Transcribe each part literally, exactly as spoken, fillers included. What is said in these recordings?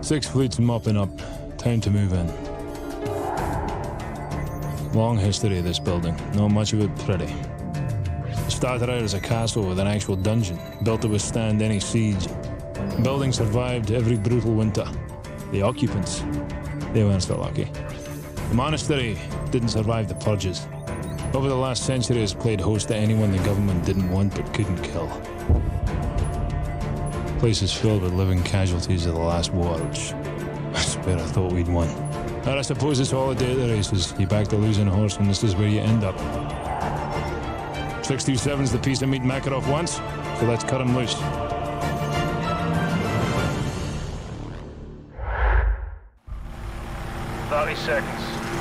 Six fleets mopping up. Time to move in. Long history of this building. Not much of it pretty. It started out as a castle with an actual dungeon, built to withstand any siege. The building survived every brutal winter. The occupants, they weren't so lucky. The monastery didn't survive the purges. Over the last century, it's played host to anyone the government didn't want but couldn't kill. The place is filled with living casualties of the last war, which I swear I thought we'd won. But I suppose it's all a day of the races. You back the losing horse and this is where you end up. six two seven's the piece of meat Makarov wants, so let's cut him loose. thirty seconds.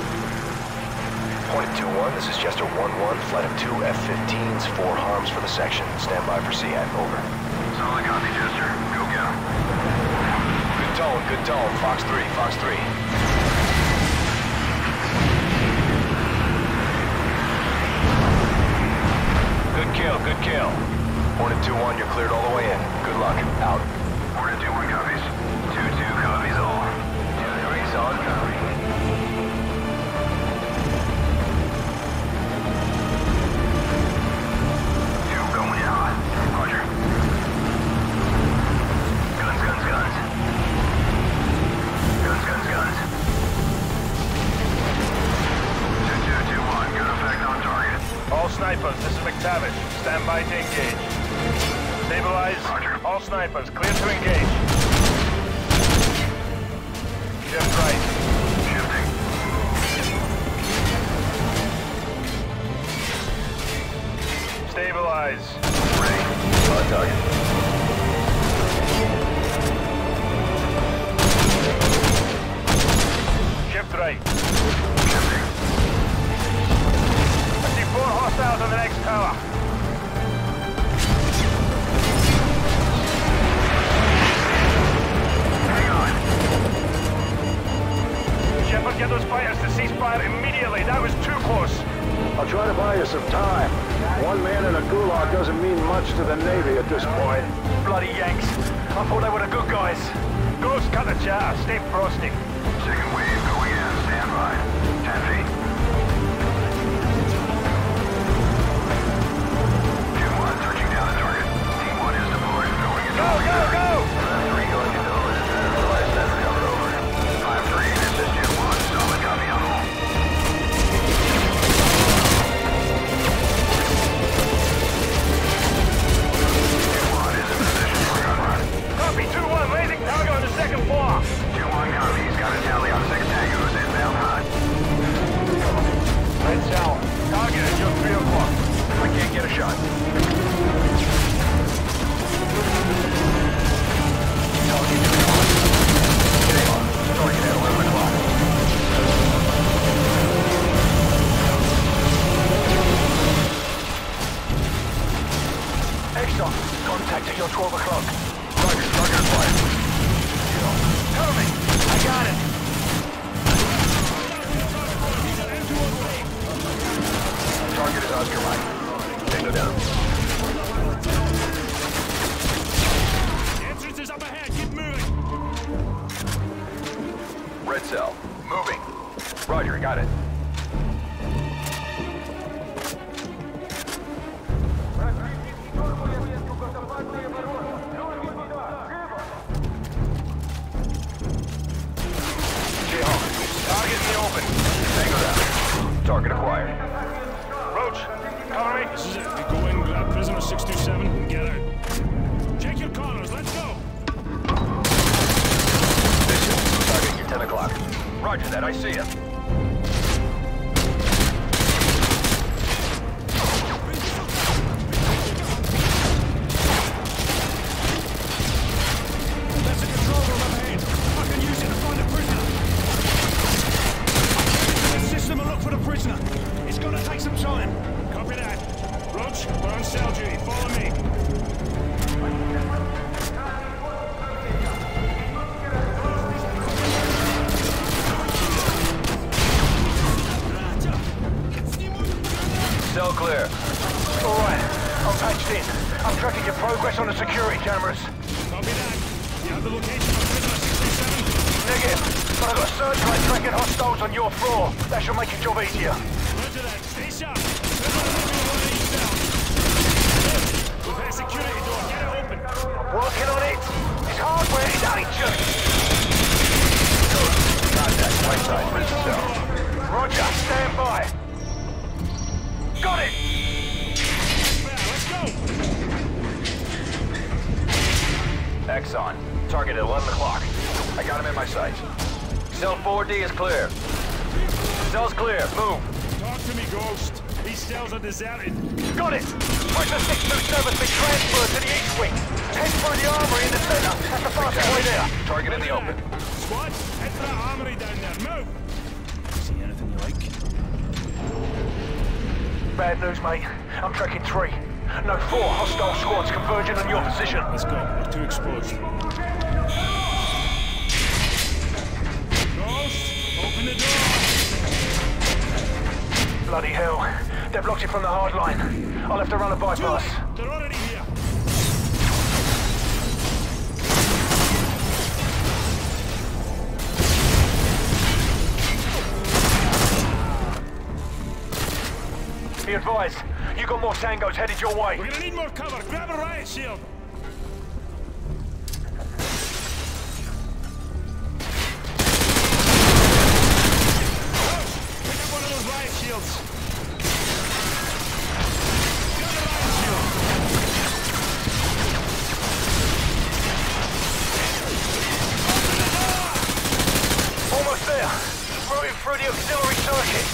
Point two one, this is Jester one one, flight of two F fifteens, four harms for the section. Stand by for C A T, over. Solid copy, Jester. Go get him. Good tone, good tone. Fox three, Fox three. Good kill, good kill. Hornet two one, you're cleared all the way in. Good luck. Out. Hornet two one copies. two two copies all. two three solid copy. two going in hot. Roger. Guns, guns, guns. Guns, guns, guns. two two two one, good effect on target. All snipers, this is McTavish. Stand by to engage. Stabilize. Roger. All snipers, clear to engage. Shift right. Shifting. Stabilize. Ready. On target. Shift right. Shifting. I see four hostiles on the next tower. Hang on. Shepard, get those fighters to cease fire immediately. That was too close. I'll try to buy you some time. One man in a gulag doesn't mean much to the Navy at this point. Bloody Yanks. I thought they were the good guys. Ghost, cut the chatter. Stay frosty. Second wave going in. Stand by. Ten feet. Team one touching down the target. Team one is deployed. Going into Go, go, go! three going into over. Realize that recover over. five three, this is Team one. Solid copy on all. Team one is in position for gun run. Copy, two one, raising target on the second floor. Team one copies. Got a tally on six tangos inbound hot. Red cell, target at just three o'clock. I can't get a shot. Target on. Stay on. Target at eleven o'clock. Exxon, contact at your twelve o'clock. Target, target fire. Cover me. I got it. Target is Oscar Mike. Tango down. The entrance is up ahead. Keep moving. Red cell. Moving. Roger, got it. Jayhawk, target in the open. Tango down. Target acquired. Roach, cover me. This is it. We go in, grab prisoner six two seven, and get out. Check your corners. Let's go. Vision. Target at ten o'clock. Roger that, I see him. That's a control room up ahead. I can use it to find a prisoner. The system will look for the prisoner. It's gonna take some time. Copy that. Roach, we're on cell duty. Follow me. Cell clear. All right, I'm patched in. I'm tracking your progress on the security cameras. Copy that. You have the location of prisoner six two seven? Negative. But I've got a searchlight tracking hostiles on your floor. That should make your job easier. Roger that. Stay sharp. There's one of these cells. We've got a security door. Get it open. Working on it. His hardware is ancient. Contact, right side, prison cell. Roger, stand by. Got it. Let's go. Exxon. Target at eleven o'clock. I got him in my sights. Cell four D is clear. Cell's clear. Move. Talk to me, Ghost. These cells are deserted. Got it. Pressure six two seven's been transferred to the east wing. Head through the armory in the center. That's the fastest way there. Target in the open. Squad, head for that armory down there. Move. See anything you like? Bad news, mate. I'm tracking three. No, four hostile squads converging on your position. Let's go. We're too exposed. Ghost, open the door. Bloody hell. They've blocked it from the hard line. I'll have to run a bypass. They're already here. Be advised, you got more tangos headed your way. We're gonna need more cover. Grab a riot shield. Pick up one of those riot shields. Got a riot shield. Almost there. Routing through the auxiliary circuit.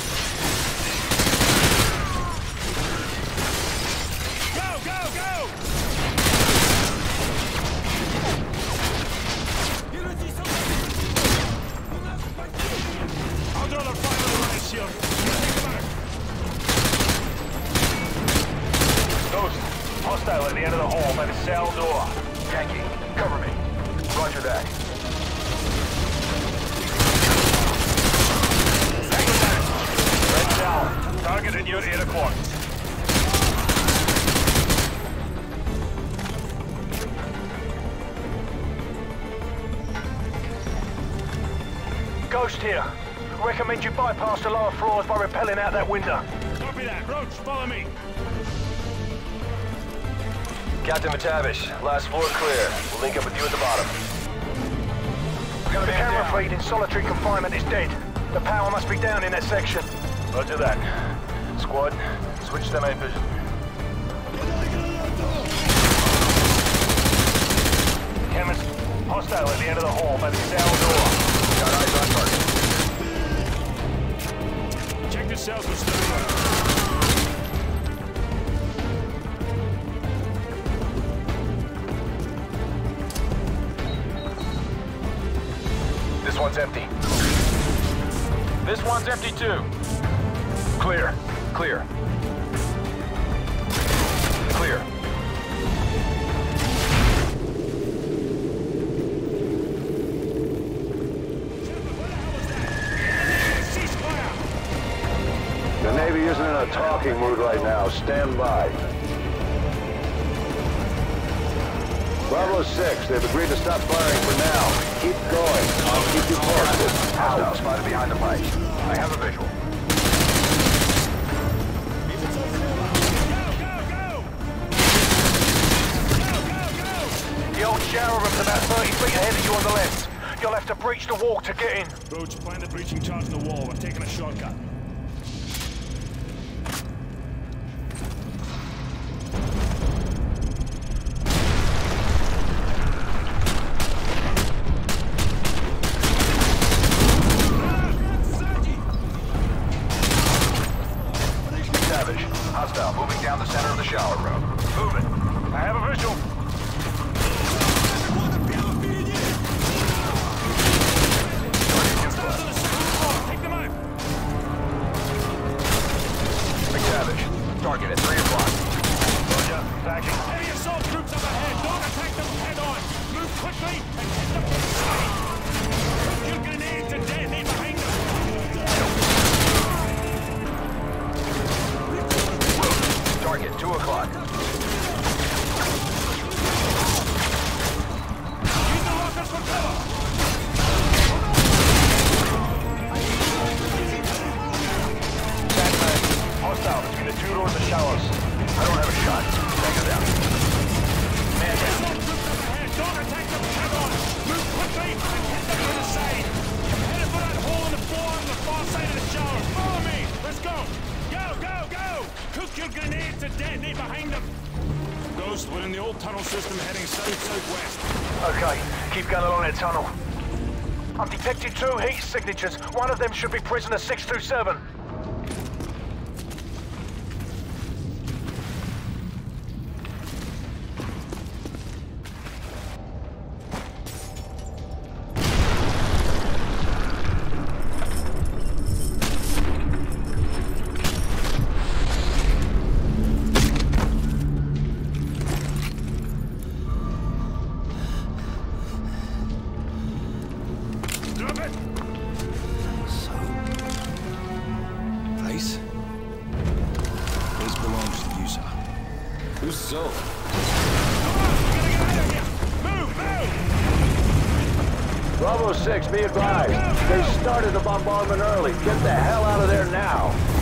Go, go, go! I'll draw the fire with the riot shield. Take them out. Ghost, hostile at the end of the hall by the cell door. Yankee, cover me. Roger that. Red cell, target at your eight o'clock. Ghost here. Recommend you bypass the lower floors by rappelling out that window. Copy that. Roach, follow me. Captain McTavish, last floor clear. We'll link up with you at the bottom. The camera feed in solitary confinement is dead. The power must be down in that section. Roger that. Squad, switch to night vision. Chemist, hostile at the end of the hall by the cell door. Got eyes on target. Check the cells for stability. This one's empty. This one's empty too. Clear. Clear. Clear. The Navy isn't in a talking mood right now. Stand by. Bravo six, they've agreed to stop firing for now. Keep going. I'll keep you posted. Hostile spotted behind the pipe. I have a visual. The old shower room's about thirty feet ahead of you on the left. You'll have to breach the wall to get in. Roach, plant the breaching charge in the wall. We're taking a shortcut. Savage, hostile moving down the center of the shower room. Moving. I have a visual. Take them out. Let's go! Go, go, go! Cook your grenade to detonate behind them! Ghost, we're in the old tunnel system heading south-southwest. Okay, keep going along that tunnel. I'm detecting two heat signatures. One of them should be prisoner six two seven. Bravo six, be advised. They started the bombardment early. Get the hell out of there now.